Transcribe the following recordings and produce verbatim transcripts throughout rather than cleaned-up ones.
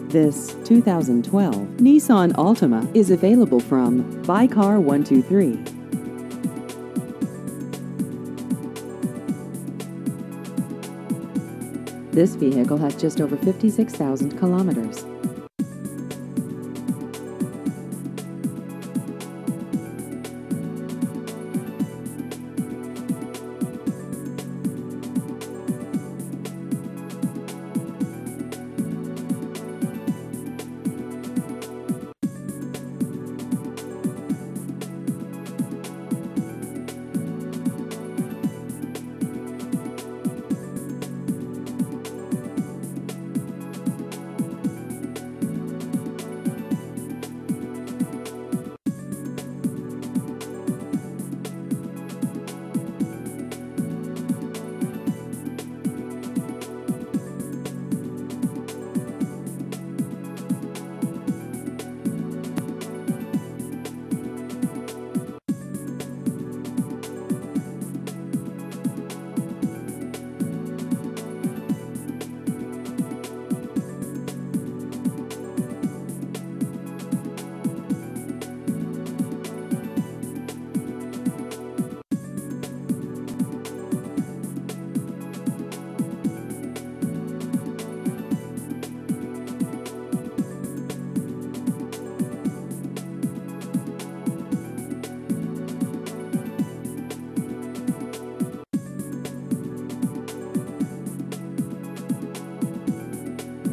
This two thousand twelve Nissan Altima is available from Buy Car one two three. This vehicle has just over fifty-six thousand kilometers.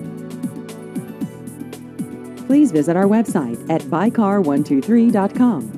Please visit our website at buy car one two three dot com.